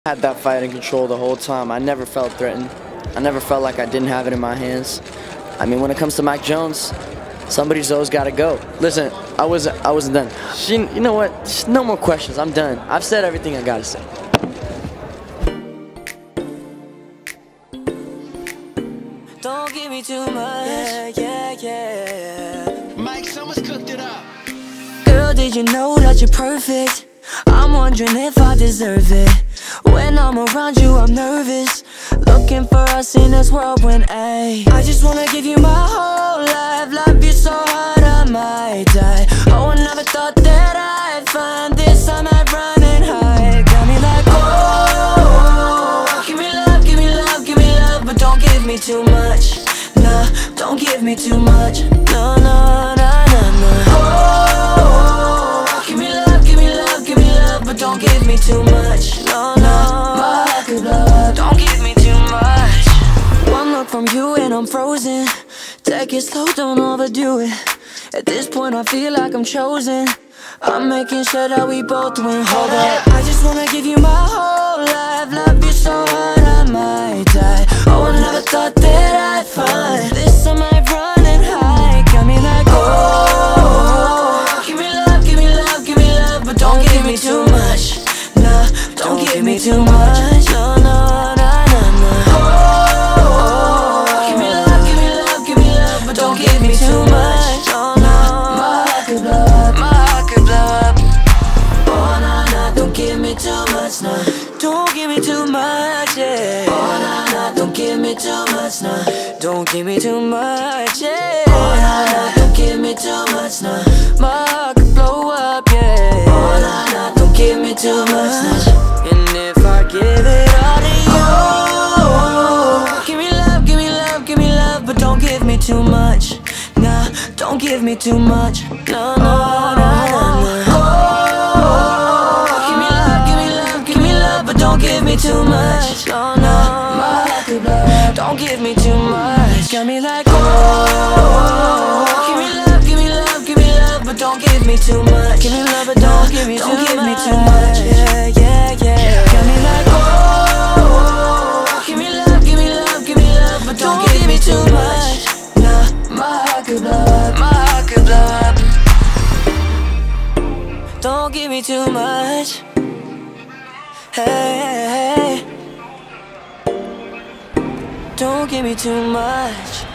I had that fight in control the whole time. I never felt threatened. I never felt like I didn't have it in my hands. I mean, when it comes to Mac Jones, somebody's always got to go. Listen, I wasn't done. You know what? Just no more questions. I'm done. I've said everything I got to say. Don't give me too much. Yeah. Mike, someone's cooked it up. Girl, did you know that you're perfect? I'm wondering if I deserve it. When I'm around you, I'm nervous. Looking for us in this whirlwind, ayy. I just wanna give you my whole life. Love you so hard, I might die. Oh, I never thought that I'd find this. I might run and hide. Got me like, oh, give me love, give me love, give me love, but don't give me too much. Nah, don't give me too much. No, no, no, no, no. Oh, give me love, give me love, give me love, but don't give me too much. No, no, my heart could blow up. Don't give me too much. One look from you and I'm frozen. Take it slow, don't overdo it. At this point I feel like I'm chosen. I'm making sure that we both win. Hold up, I just wanna give you my whole life. Love you so hard I might die. Oh, I never thought that I'd find this. I might run and hide. Got me like, oh, give me love, give me love, give me love, but don't give me too much. Nah, don't give me too much. No, no, no, no, no. Oh, give me love, give me love, give me love, but don't give me too much. No, no, my heart could blow up, my heart could blow up. Oh, nah, nah, don't give me too much, nah. Don't give me too much, yeah. Oh, nah, nah, don't give me too much, nah. Don't give me too much, yeah. Oh, nah, nah, don't give me too much, nah. My heart could blow up, yeah. Oh, nah, nah, don't give me too much, nah. And if I give it all to you, give me love, give me love, give me love, but don't give me too much. Nah, don't give me too much. No, no, no, no, no. Oh, give me love, give me love, give me love, but don't give me too much. No, no, my heart could blow up. Don't give me too much. Got me like, oh, give me love, give me love, give me love, but don't give me too much. Give me love, but don't give me too much. Yeah, yeah, yeah. Got me like, oh, give me love, give me love, give me love, but don't give me too much. Nah, my heart could blow up, my heart could blow up. Don't give me too much. Hey, don't give me too much.